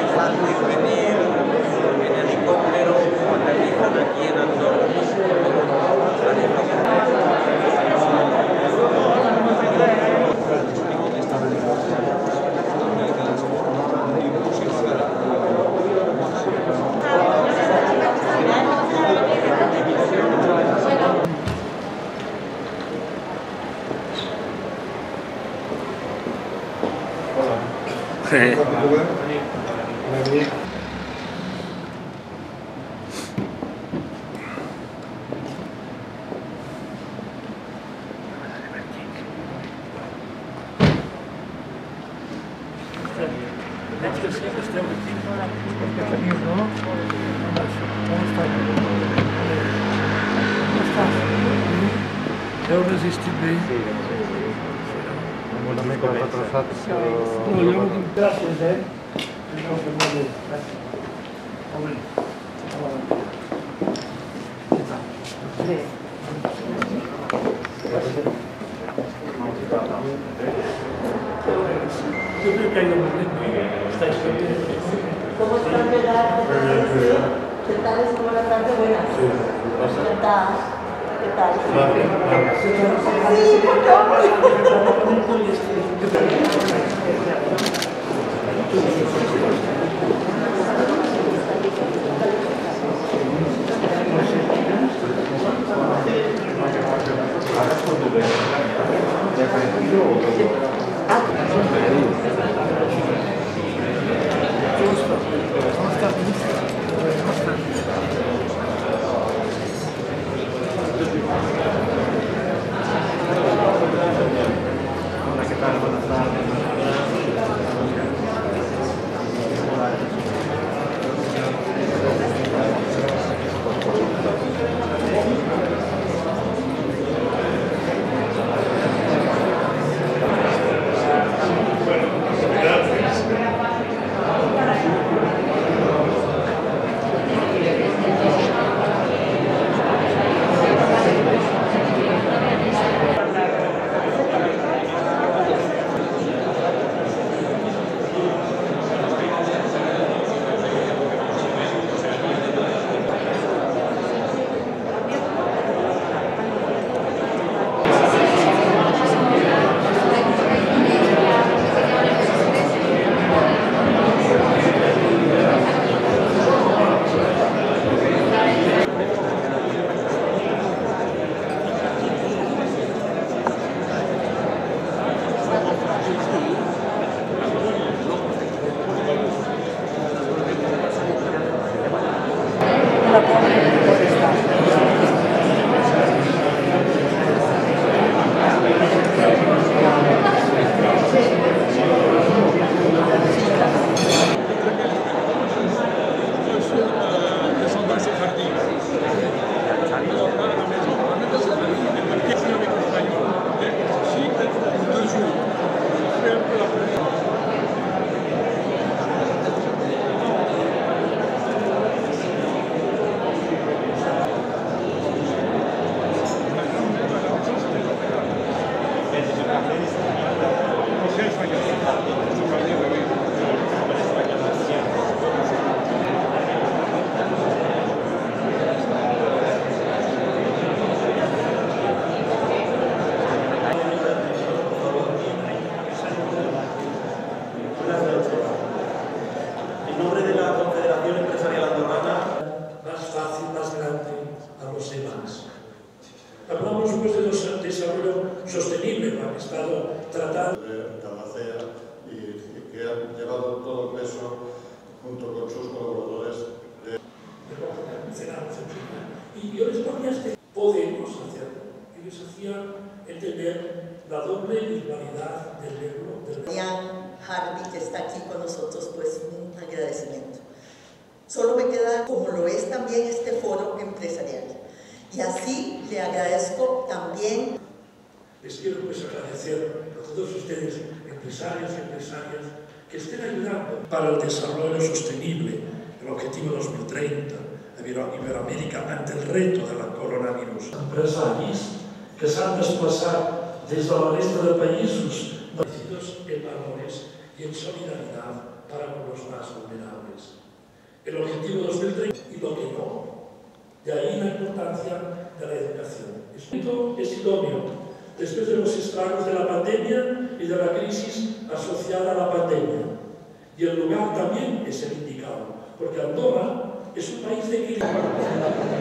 fácil venir en helicóptero o aterrizan aquí en Andorra. Heu resistit bé? Sí. Una mica retrasats, però... No, jo no tinc gràcies, No, que molt bé. Gràcies. Què tal? Bé. Yo creo que ha ido muy bien. ¿Estáis contentos? ¿Cómo están, verdad? ¿Qué tal? Es como la tarde buena. Sí. ¿Qué tal? ¿Qué tal? Sí, ¿por qué? En nombre de la Confederación Empresarial Andorrana, más fácil, más grande a los demás. Hablamos pues de desarrollo sostenible, lo han estado tratando. De Calacea y que han llevado todo el peso junto con sus colaboradores de... Y yo les ponía podemos hacerlo. Y les hacía entender la doble virtualidad del libro. Ian Harvey, que está aquí con nosotros, pues un agradecimiento. Solo me queda, como lo es también este foro empresarial. Y así le agradezco también. Les quiero pues agradecer a todos ustedes, empresarios y empresarias, que estén ayudando para el desarrollo sostenible, el objetivo 2030 de Iberoamérica ante el reto de la coronavirus. Empresaris que s'han desplaçat des de la resta de països en valores y en solidaridad para con los más vulnerables. el objetivo 2030 y lo que no. De ahí la importancia de la educación. Esto es idóneo después de los estragos de la pandemia y de la crisis asociada a la pandemia. Y el lugar también es el indicado, porque Andorra es un país de equilibrio.